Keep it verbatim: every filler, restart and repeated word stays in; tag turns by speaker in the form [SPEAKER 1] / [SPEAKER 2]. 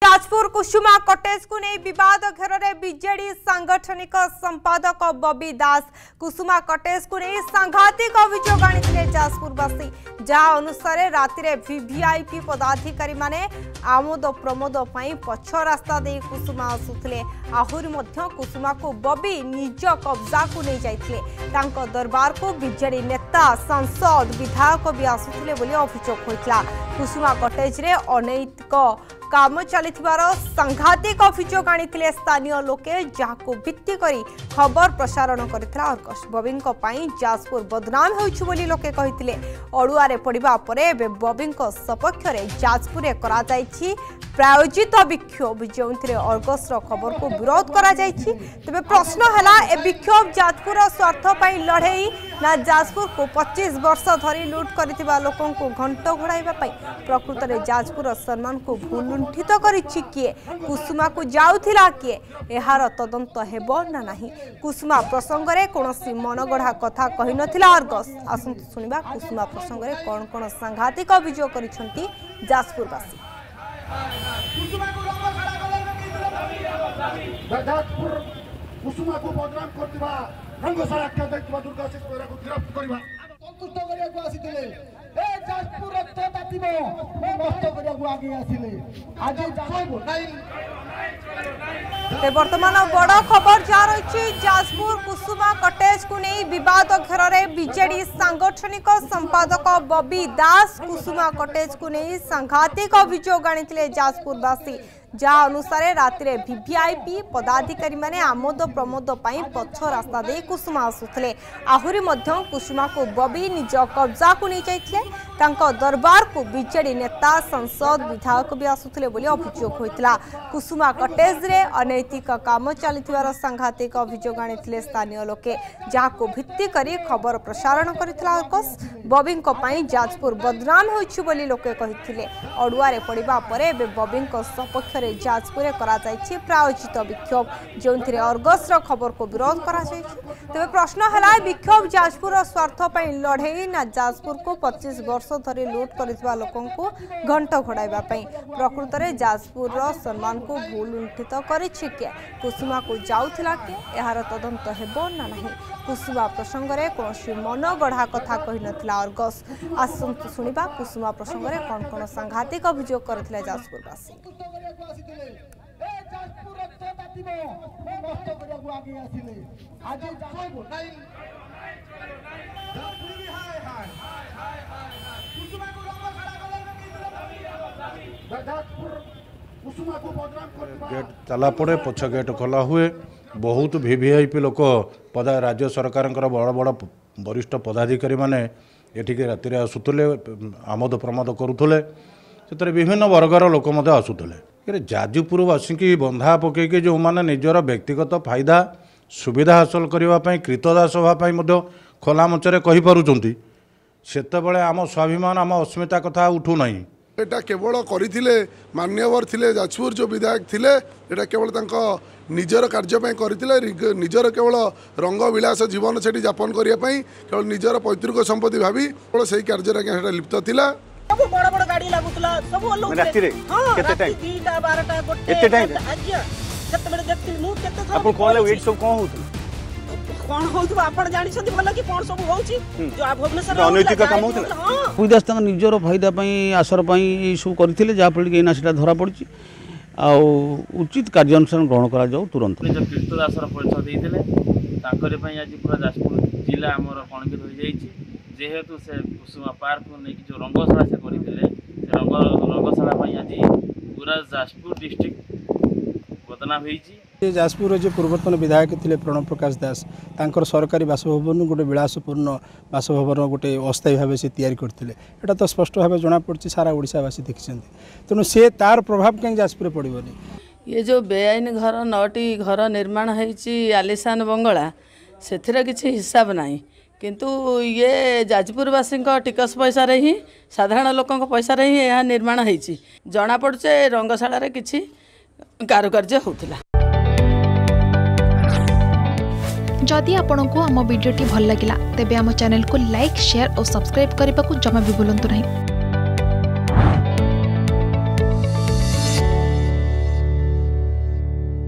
[SPEAKER 1] जाजपुर कुसुमा cottage को नहीं विवाद घेर में बीजेडी सांगठनिक संपादक बबी दास कुसुमा कटेज को नहीं सांघातिक अभियोग आनी जाजपुरवासी जहाँ अनुसार राति वीवीआईपी पदाधिकारी माने आमोद प्रमोद पछ रास्ता दे कुसुमा आसुले आहरी कुसुमा को बबी निज कब्जा को नहीं जाते दरबार को बीजेडी नेता सांसद विधायक भी आसुले अभियोग होता कुसुमा कटेज रे अनैतिक काम चली सांघातिक अभियोग आनी स्थानीय लोके जहां भित्ति करी खबर प्रसारण करथिला बबी जाजपुर बदनाम होइछु लोके कहिथिले अड़ुआरे पड़िबा परे बबी सपक्ष में जाजपुर करा जायछि प्रायोजित विक्षोभ जो अर्गस खबर को विरोध करा जायछि तबे प्रश्न हैला ए विक्षोभ जाजपुर स्वार्थ पई लड़ई ना जाजपुर को पच्चीस वर्ष धरी लूट करथिबा लोकन को घंट घोड़ाइबा पई प्रकृत में जाजपुर सम्मान को भूल लुंठित करिछि किए कुसुमा को जाउथिला किए एहार तदंत हेबो ना नाही कुसुमा प्रसंग रे कोनोसी मनगढ़ा कथा कहि नथिला अर्गस आसंत सुनिबा कुसुमा प्रसंग रे कोन कोन सांघातिक अभियोग करिसंती जाजपुरवासी
[SPEAKER 2] कुसुमा को जाजपुर कुसुमा को बदनाम करथिबा रंगशाला के दैत्य दुर्गा से को गिरफ्त करबा संतुष्ट करिया को आसीथिले ए जाजपुर रक्त तातिबो नष्ट करिया को आगे आसीले आज जाजपुर नहीं
[SPEAKER 1] वर्तमान बड़ खबर जा रही जाजपुर कुसुमा कटेज को नहीं विवाद घेर में बीजेडी सांगठनिक संपादक बबी दास कुसुमा कटेज को नहीं सांघातिक अभियोग आनी जाजपुरवासी जहाँ अनुसार राति वीवीआईपी पदाधिकारी माने आमोद प्रमोद पछ रास्ता दे कुसुमा आसुले आहरी कुसुमा को बबी निज कब्जा को नहीं जाते दरबार को बीजेडी नेता सांसद विधायक भी आसुले अभियोग होता कुसुमा कटेज रे अनैतिक काम चली सांघातिक अभियोग आनी स्थानीय लोके जहाँ को भित्ति करी खबर प्रसारण करथिला बबी जाजपुर बदनाम होइछु बोली लोके कहिथिले अड़ुआरे पड़िबा परे बबी सपक्ष जाजपुर करा जायछि प्रायोजित विक्षोभ जो अर्गस खबर को विरोध करा जायछि तबे प्रश्न हैला विक्षोभ जाजपुर स्वार्थ पई लड़ई ना जाजपुर को पच्चीस वर्ष धरी लूट करथिबा लोकन को घंट घोड़ाइबा पई प्रकृत में जाजपुर रो सम्मान को भूल लुंठित करिछि के कुसुमा को जाउथिला के एहार तदंत हेबो ना नाही कुसुमा प्रसंग रे कोनोसी मन गढ़ा कथा कहि नथिला अर्गस आसंत सुनिबा कुसुमा प्रसंग रे कोन कोन सांघातिक अभियोग करथिले जाजपुरवासी
[SPEAKER 2] ए जाजपुर रक्त तातिबो नष्ट करिया को आगे आसीले आज जाजपुर नहीं जाजपुर हाय हाय हाय हाय कुसुमा को जाजपुर कुसुमा को बदनाम करबा
[SPEAKER 3] गेट ताला पड़े पछ गेट खोला हुए बहुत वीवीआईपी लोक पदा राज्य सरकार बड़ बड़ वरिष्ठ पदाधिकारी माने एठिके राति आसुले आमोद प्रमोद करुले से विभिन्न वर्गर लोक आसुले जाजपुरवासी की बंधा पकईकि जो मैंने निजर व्यक्तिगत फायदा सुविधा हासिल करने कृतदास होगापी खोला मंचरे कहीपरुंट से आम स्वाभिमान आम अस्मिता कथा उठू ना
[SPEAKER 4] एटा केवल करथिले मान्यवर थिले जाजपुर जो विधायक थिले एटा केवल तांको निजर कार्यपाई करथिले निजर केवल रंग विलास जीवन सेठी यापन करिया पई केवल निजर पैतृक संपत्ति भाभी केवल सही कार्य रे लिप्त थिला
[SPEAKER 5] सब बड़ बड़ गाड़ी लागुतला सब लोग राति रे केते टाइम दो बारह गोटे केते टाइम आज्ञा केते बड़े देखि मु केते
[SPEAKER 6] अपन कोन वेट सब कोन होत
[SPEAKER 5] कोन होत आपण जानि छथि भला कि कोन सब होउची जो भुवनेश्वर
[SPEAKER 6] अनैतिक काम होतला
[SPEAKER 7] विदेश तक निजर फायदा पई आसर पई सब करथिले जा फल के ना सेटा धरा पड़ची आ उचित कार्यानुष्ठान ग्रहण करा जाऊ तुरंत
[SPEAKER 6] निज कृतदासर परिचय देइथिले ताकरे पई आज पूरा जाजपुर जिला हमर कणके होई जाईची जेहेतु से कुसुमा पार्क को नहीं जो रंगशाला से करते रंग रंगशाला आज पूरा जाजपुर डिस्ट्रिक्ट बदनाम होती
[SPEAKER 8] जाजपुर जो पूर्वतन विधायक थे प्रणव प्रकाश दास तांकर सरकारी बासभवन गोटे विलासपूर्ण बासभवन गोटे अस्थायी भाव से तैयारी करते एटा तो स्पष्ट भाव जना पड़ी सारा ओडिशावासी देखते तेणु से तार प्रभाव कहीं जाजपुर पड़ोनी
[SPEAKER 9] ये जो बेआईन घर नौटी घर निर्माण होती आलिशान बंगला से किसी हिसाब नहीं किंतु ये जाजपुरवासी टिकस पैसा रे ही साधारण लोकों पैसा रे ही यह निर्माण होती जना पड़े रंगशाला रे किसी कारुकार्य होता
[SPEAKER 10] जदि आपंक आम भिडी भल लगा तेब आम चैनल को लाइक शेयर और सब्सक्राइब करने को जमा भी भूलु नहीं।